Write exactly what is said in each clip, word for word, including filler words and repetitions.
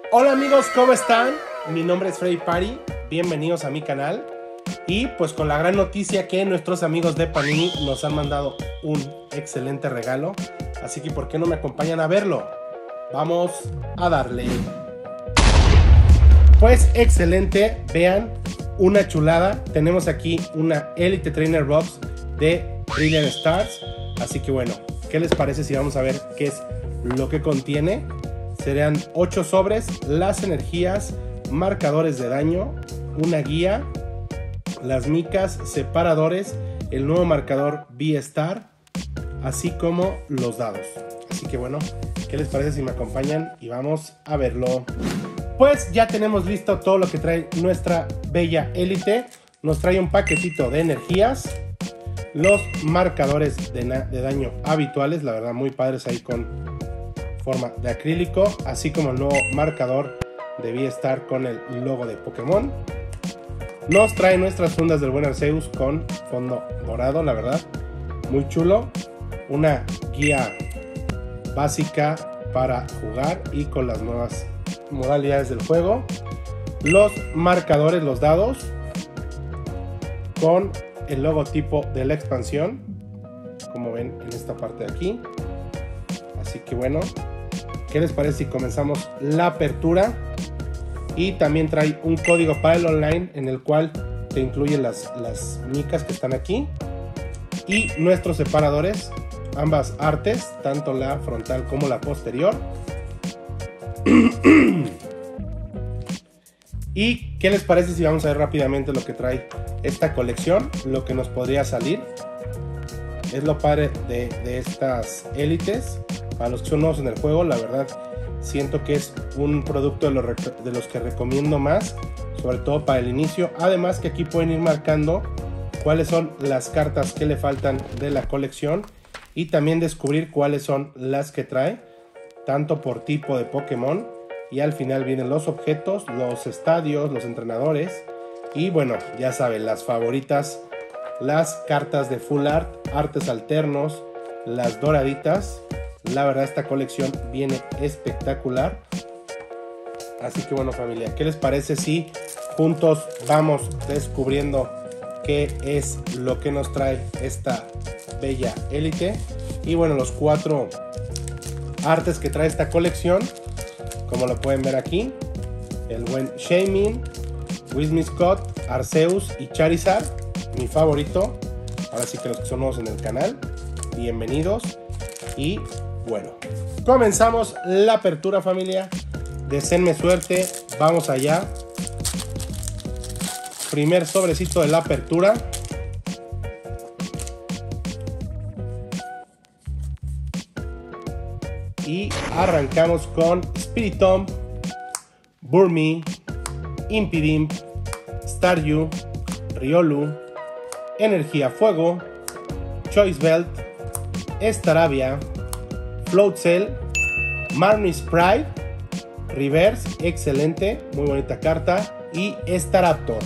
Hola amigos, ¿cómo están? Mi nombre es Freddy Pari, bienvenidos a mi canal. Y pues con la gran noticia que nuestros amigos de Panini nos han mandado un excelente regalo. Así que ¿por qué no me acompañan a verlo? Vamos a darle. Pues excelente, vean, una chulada. Tenemos aquí una Elite Trainer Box de Brilliant Stars. Así que bueno, ¿qué les parece si vamos a ver qué es lo que contiene? Serían ocho sobres, las energías, marcadores de daño, una guía, las micas, separadores, el nuevo marcador V-Star, así como los dados. Así que bueno, ¿qué les parece si me acompañan y vamos a verlo? Pues ya tenemos listo todo lo que trae nuestra bella Elite. Nos trae un paquetito de energías, los marcadores de, de daño habituales, la verdad muy padres ahí con forma de acrílico, así como el nuevo marcador de V-Star con el logo de Pokémon. Nos trae nuestras fundas del buen Arceus con fondo dorado, la verdad muy chulo. Una guía básica para jugar y con las nuevas modalidades del juego. Los marcadores, los dados con el logotipo de la expansión, como ven en esta parte de aquí. Así que bueno, ¿qué les parece si comenzamos la apertura? Y también trae un código para el online en el cual te incluyen las, las micas que están aquí y nuestros separadores, ambas artes, tanto la frontal como la posterior. ¿Y qué les parece si vamos a ver rápidamente lo que trae esta colección? Lo que nos podría salir. Es lo padre de, de estas élites. Para los que son nuevos en el juego, la verdad siento que es un producto de los, de los que recomiendo más, sobre todo para el inicio. Además que aquí pueden ir marcando cuáles son las cartas que le faltan de la colección y también descubrir cuáles son las que trae, tanto por tipo de Pokémon, y al final vienen los objetos, los estadios, los entrenadores y bueno, ya saben, las favoritas, las cartas de full art, artes alternos, las doraditas. La verdad esta colección viene espectacular. Así que bueno familia, ¿qué les parece si juntos vamos descubriendo qué es lo que nos trae esta bella Elite? Y bueno, los cuatro artes que trae esta colección, como lo pueden ver aquí, el buen Shaymin, Whimsicott, Arceus y Charizard, mi favorito. Ahora sí que los que son nuevos en el canal, bienvenidos. Y bueno, comenzamos la apertura familia. Deseenme suerte, vamos allá. Primer sobrecito de la apertura. Y arrancamos con Spiritomb, Burmy, Impidimp, Staryu, Riolu, Energía Fuego, Choice Belt, Staravia, Floatzel, Marnie-Sprite, Reverse, excelente, muy bonita carta, y Staraptor.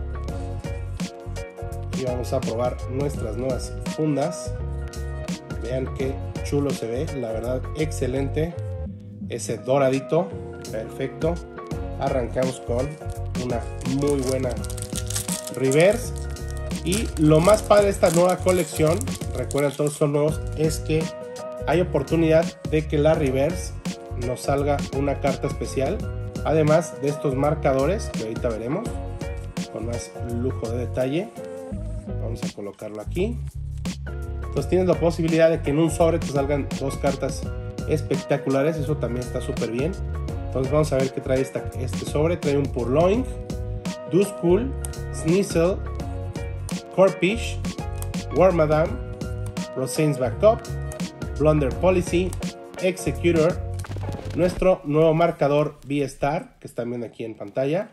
Y vamos a probar nuestras nuevas fundas. Vean qué chulo se ve, la verdad excelente. Ese doradito, perfecto. Arrancamos con una muy buena Reverse. Y lo más padre de esta nueva colección, recuerden todos son nuevos, es que hay oportunidad de que la Reverse nos salga una carta especial. Además de estos marcadores que ahorita veremos con más lujo de detalle. Vamos a colocarlo aquí. Entonces tienes la posibilidad de que en un sobre te salgan dos cartas espectaculares. Eso también está súper bien. Entonces vamos a ver qué trae esta, este sobre. Trae un Purloin, Duskull, Sneasel, Corphish, Wormadam, Rosane's Backup, Blunder Policy, Executor, nuestro nuevo marcador V-Star, que están viendo aquí en pantalla.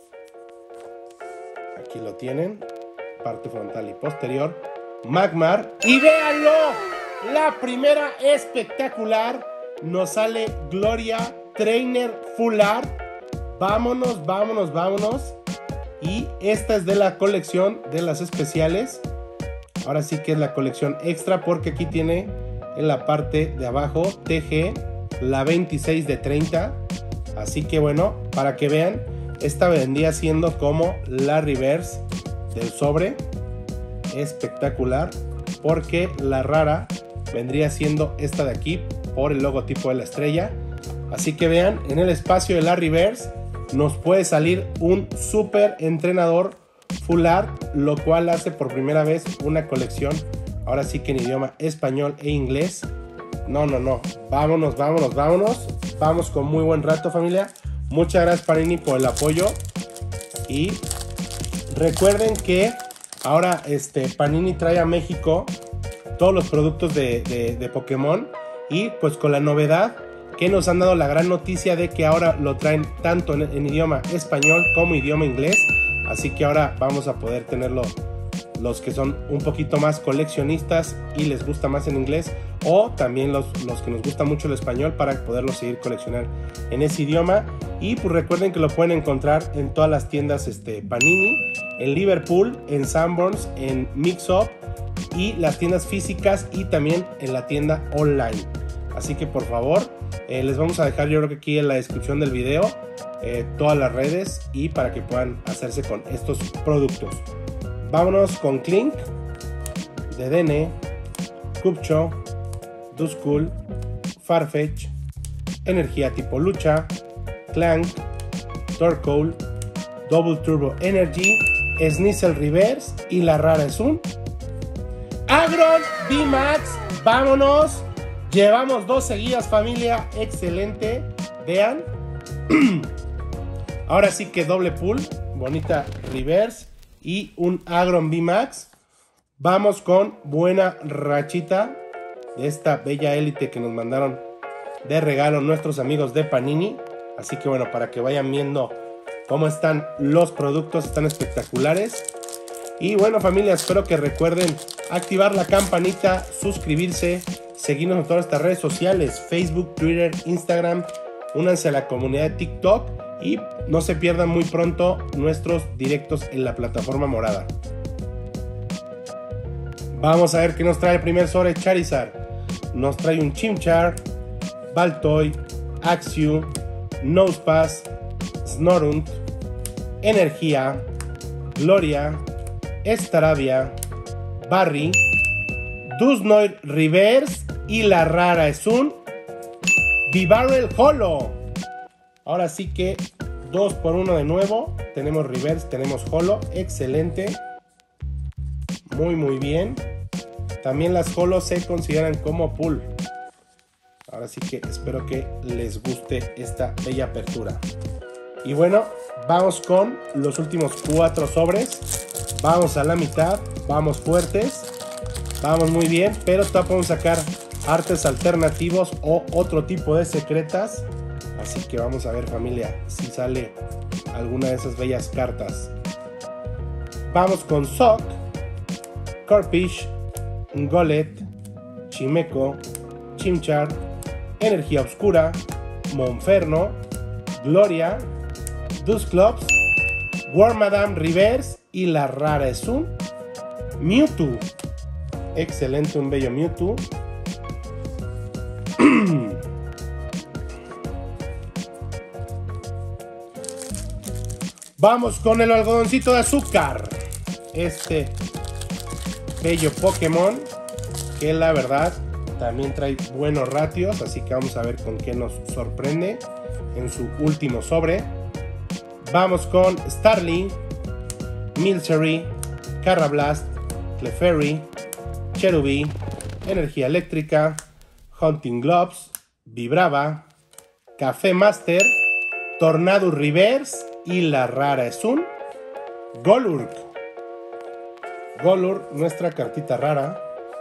Aquí lo tienen, parte frontal y posterior. Magmar, y véanlo, la primera espectacular, nos sale Gloria Trainer Full Art. Vámonos, vámonos, vámonos. Y esta es de la colección de las especiales. Ahora sí que es la colección extra, porque aquí tiene en la parte de abajo T G, la veintiséis de treinta. Así que bueno, para que vean, esta vendría siendo como la reverse del sobre. Espectacular, porque la rara vendría siendo esta de aquí por el logotipo de la estrella. Así que vean, en el espacio de la reverse nos puede salir un super entrenador full art, lo cual hace por primera vez una colección, ahora sí que en idioma español e inglés. No, no, no, vámonos, vámonos, vámonos. Vamos con muy buen rato, familia. Muchas gracias, Panini, por el apoyo. Y recuerden que ahora este, Panini trae a México todos los productos de, de, de Pokémon. Y pues con la novedad que nos han dado la gran noticia de que ahora lo traen tanto en, en idioma español como idioma inglés. Así que ahora vamos a poder tenerlo los que son un poquito más coleccionistas y les gusta más en inglés, o también los, los que nos gusta mucho el español, para poderlo seguir coleccionando en ese idioma. Y pues recuerden que lo pueden encontrar en todas las tiendas este, Panini, en Liverpool, en Sanborns, en Mix Up y las tiendas físicas, y también en la tienda online. Así que por favor, eh, les vamos a dejar, yo creo que aquí en la descripción del video, eh, todas las redes, y para que puedan hacerse con estos productos. Vámonos con Clink, Dedenne, Cubchoo, Duskull, Farfetch, Energía tipo Lucha, Clank, Torkoal, Double Turbo Energy, Sneasel Reverse y la rara es un Aggron V Max. Vámonos, llevamos dos seguidas, familia, excelente. Vean, ahora sí que doble pull, bonita Reverse y un Aggron V Max. Vamos con buena rachita de esta bella élite que nos mandaron de regalo nuestros amigos de Panini. Así que bueno, para que vayan viendo cómo están los productos, están espectaculares. Y bueno, familia, espero que recuerden activar la campanita, suscribirse, seguirnos en todas estas redes sociales, Facebook, Twitter, Instagram. Únanse a la comunidad de TikTok y no se pierdan muy pronto nuestros directos en la plataforma morada. Vamos a ver qué nos trae el primer sobre Charizard. Nos trae un Chimchar, Baltoy, Axew, Nosepass, Snorunt, Energía, Gloria, Staravia, Barry, Dusknoir Reverse y la rara es un Bibarel Holo. Ahora sí que dos por uno de nuevo. Tenemos Reverse, tenemos Holo. Excelente. Muy muy bien. También las Holo se consideran como pull. Ahora sí que espero que les guste esta bella apertura. Y bueno, vamos con los últimos cuatro sobres. Vamos a la mitad. Vamos fuertes. Vamos muy bien. Pero todavía podemos sacar artes alternativos o otro tipo de secretas. Así que vamos a ver, familia, si sale alguna de esas bellas cartas. Vamos con Sock, Corphish, Golett, Chimeco, Chimchar, Energía Oscura, Monferno, Gloria, Dusclops, Wormadam Reverse y la rara es un Mewtwo. Excelente, un bello Mewtwo. Vamos con el algodoncito de azúcar. Este bello Pokémon que la verdad también trae buenos ratios. Así que vamos a ver con qué nos sorprende en su último sobre. Vamos con Starly, Milcery, Carrablast, Clefairy, Cherubi, Energía Eléctrica, Hunting Gloves, Vibrava, Café Master, Tornado Reverse y la rara es un Golurk. Golurk, nuestra cartita rara.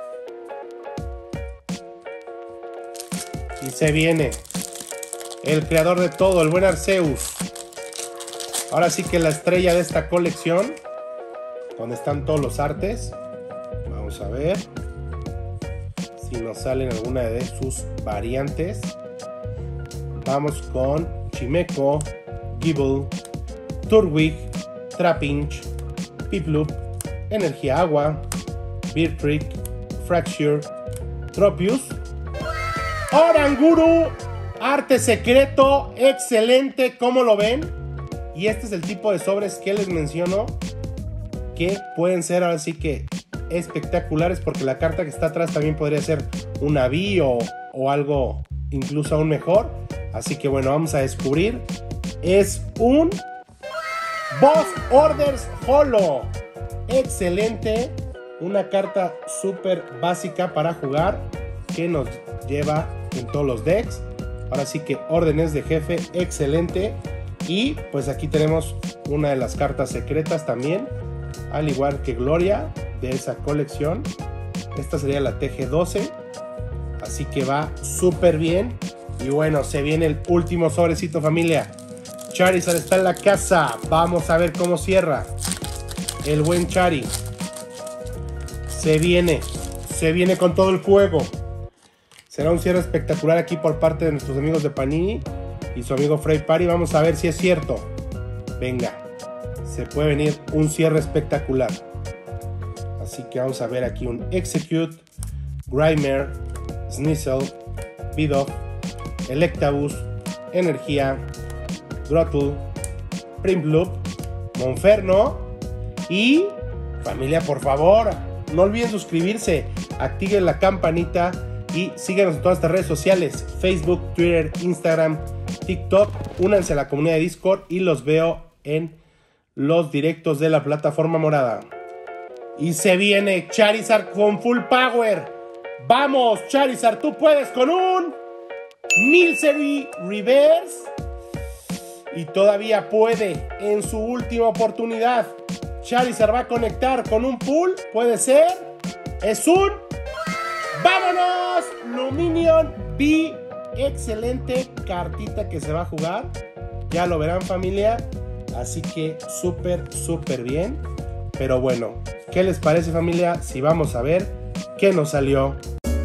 Y se viene el creador de todo, el buen Arceus. Ahora sí que la estrella de esta colección, donde están todos los artes. Vamos a ver si nos salen alguna de sus variantes. Vamos con Chimeco, Gible, Turtwig, Trapinch, Piplup, Energía Agua, Beartrick, Fracture, Tropius, Oranguru Arte secreto, excelente, ¿cómo lo ven? Y este es el tipo de sobres que les menciono, que pueden ser ahora sí que espectaculares, porque la carta que está atrás también podría ser una B o, o algo incluso aún mejor. Así que bueno, vamos a descubrir. Es un Boss Orders Holo. Excelente. Una carta súper básica para jugar, que nos lleva en todos los decks. Ahora sí que órdenes de jefe, excelente. Y pues aquí tenemos una de las cartas secretas también, al igual que Gloria, de esa colección. Esta sería la T G doce. Así que va súper bien. Y bueno, se viene el último sobrecito, familia. Charizard está en la casa. Vamos a ver cómo cierra el buen Chari. Se viene. Se viene con todo el juego. Será un cierre espectacular aquí por parte de nuestros amigos de Panini y su amigo Frey Party. Vamos a ver si es cierto. Venga. Se puede venir un cierre espectacular. Así que vamos a ver aquí un Execute, Grimer, Sneasel, Bidoof, Electabuzz, Energía, Grottle, Prinplup, Monferno y familia, por favor, no olviden suscribirse, activen la campanita y síganos en todas estas redes sociales, Facebook, Twitter, Instagram, TikTok. Únanse a la comunidad de Discord y los veo en los directos de la plataforma morada. Y se viene Charizard con full power. Vamos, Charizard, tú puedes con un Milcery Reverse. Y todavía puede en su última oportunidad. Charizard va a conectar con un pull. Puede ser. Es un... ¡Vámonos! Luminion B. Excelente cartita que se va a jugar. Ya lo verán, familia. Así que súper, súper bien. Pero bueno, ¿qué les parece, familia? Si vamos a ver qué nos salió.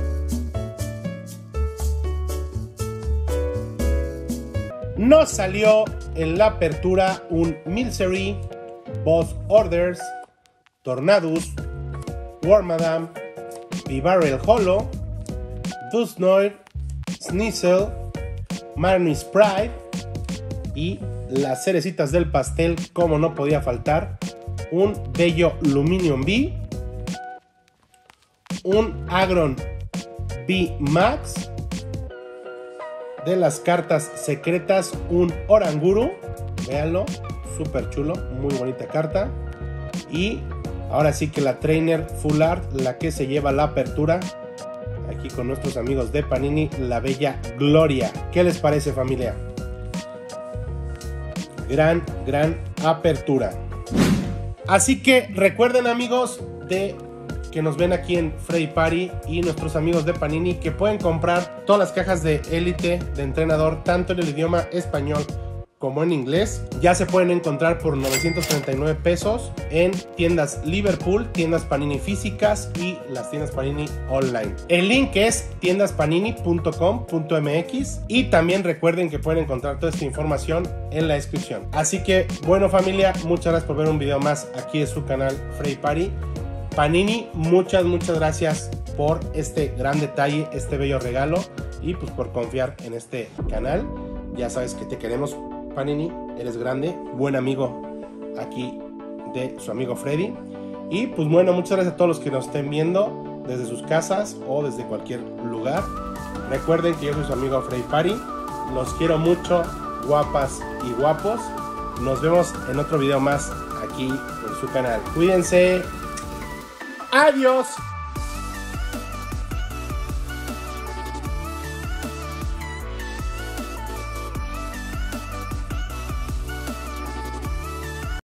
Nos salió en la apertura un Milcery, Boss Orders, Tornadus, Wormadam, Bibarel Holo, Dusknoir, Sneasel, Marnie's Pride y las cerecitas del pastel, como no podía faltar, un bello Luminion B, un Aggron B Max. De las cartas secretas, un Oranguru, véanlo, súper chulo, muy bonita carta. Y ahora sí que la Trainer Full Art, la que se lleva la apertura, aquí con nuestros amigos de Panini, la bella Gloria. ¿Qué les parece, familia? Gran, gran apertura. Así que recuerden, amigos de que nos ven aquí en Frey Party y nuestros amigos de Panini, que pueden comprar todas las cajas de Élite de entrenador, tanto en el idioma español como en inglés. Ya se pueden encontrar por novecientos treinta y nueve pesos en tiendas Liverpool, tiendas Panini físicas y las tiendas Panini online. El link es tiendas panini punto com punto m x y también recuerden que pueden encontrar toda esta información en la descripción. Así que bueno, familia, muchas gracias por ver un video más aquí de su canal Frey Party. Panini, muchas, muchas gracias por este gran detalle, este bello regalo y pues por confiar en este canal. Ya sabes que te queremos, Panini, eres grande, buen amigo aquí de su amigo Freddy. Y pues bueno, muchas gracias a todos los que nos estén viendo desde sus casas o desde cualquier lugar. Recuerden que yo soy su amigo Frey Party, los quiero mucho, guapas y guapos. Nos vemos en otro video más aquí en su canal. Cuídense. Adiós.